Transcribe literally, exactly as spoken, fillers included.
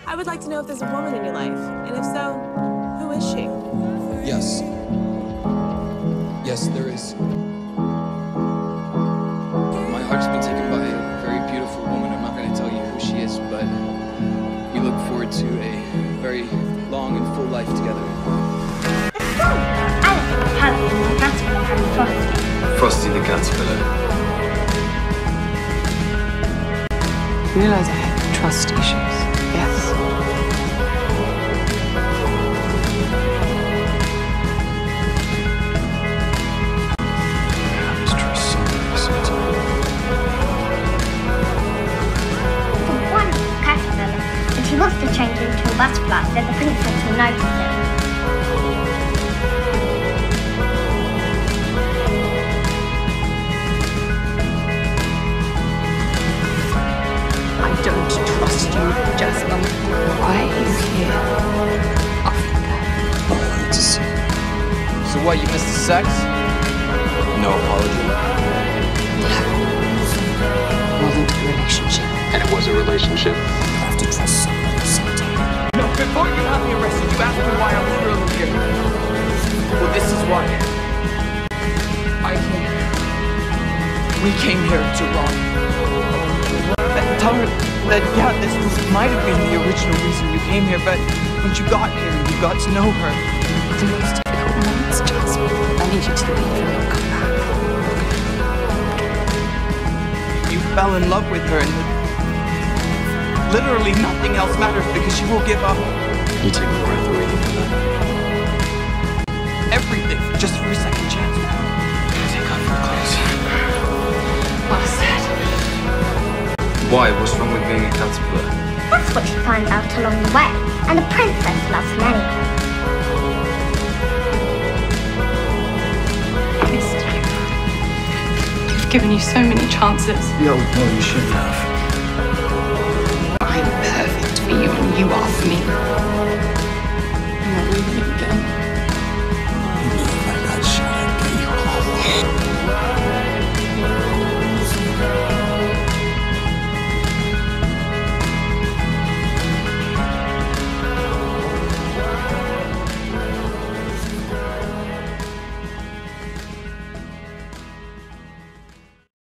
I would like to know if there's a woman in your life, and if so, who is she? Yes. Yes, there is. My heart's been taken by a very beautiful woman. I'm not going to tell you who she is, but we look forward to a very long and full life together. It's fun. I love having a caterpillar and Frosty. Frosty the caterpillar. I realise I have trust issues. Yes. I just trust somebody sometimes. The one caterpillar, and he wants to change into a butterfly so the princess will notice him. I don't trust you, Jasmine. Why are you here? Africa. I wanted to see. So what, you missed the sex? No apology. It wasn't a relationship. And it was a relationship. You have to trust somebody sometime. No, before you have me arrested, you asked me why I was really here. Well, this is why. I came here. We came here to Ron. Tell her that, yeah, this was, might have been the original reason you came here, but once you got here, you got to know her. The most difficult moments, Jasmine. I need you to leave and not come back. You fell in love with her, and literally nothing else matters because she will give up You take the breath away from that. everything just for a second chance. Take off your clothes. Well said. Why? What's wrong with being a caterpillar? That's what she finds out along the way, and the princess loves him anyway. I missed you. I've given you so many chances. No, no, you shouldn't have. I'm perfect for you and you are for me.